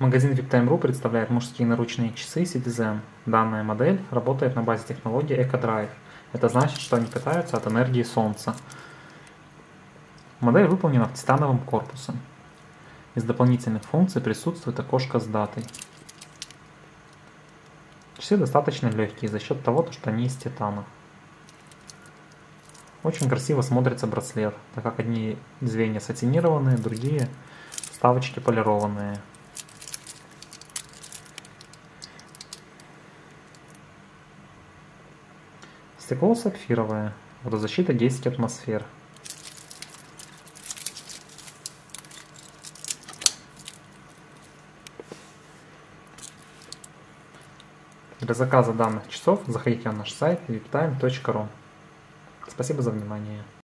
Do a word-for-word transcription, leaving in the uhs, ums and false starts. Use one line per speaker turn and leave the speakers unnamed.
Магазин виптайм точка ру представляет мужские наручные часы Citizen. Данная модель работает на базе технологии EcoDrive. Это значит, что они питаются от энергии солнца. Модель выполнена в титановом корпусе. Из дополнительных функций присутствует окошко с датой. Часы достаточно легкие за счет того, что они из титана. Очень красиво смотрится браслет, так как одни звенья сатинированные, другие вставочки полированные. Стекло сапфировое, водозащита десять атмосфер. Для заказа данных часов заходите на наш сайт виптайм точка ру. Спасибо за внимание.